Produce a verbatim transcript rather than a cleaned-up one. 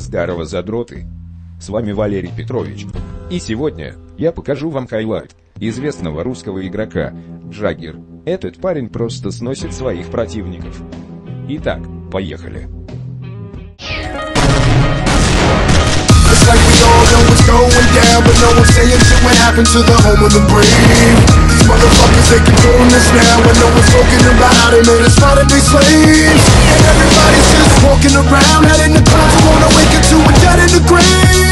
Здорово, задроты! С вами Валерий Петрович. И сегодня я покажу вам хайлайт известного русского игрока Джаггер. Этот парень просто сносит своих противников. Итак, поехали. Like we all know what's going down, but no one's saying shit what happened to the home of the brave. These motherfuckers, they controlling us now, and no one's talking about how they made us fight and be slaves. And everybody's just walking around, head in the clouds, who wanna wake up to a dead in the grave.